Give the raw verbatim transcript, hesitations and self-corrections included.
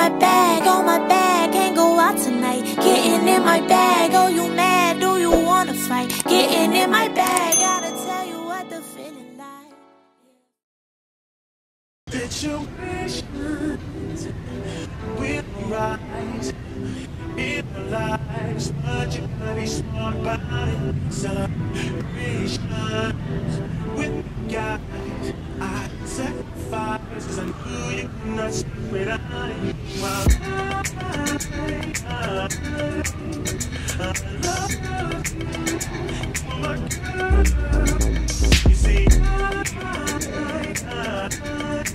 my bag, on my bag, can't go out tonight. Getting in my bag, oh you mad, do you wanna fight? Getting in my bag, gotta tell you what the feeling like. Situations will rise in our lives, but you gotta be smart about it. Celebrations with the guys I sacrificed, cause I knew you could not sleep without it. While I, I, I love you, my girl. You see, I, I, I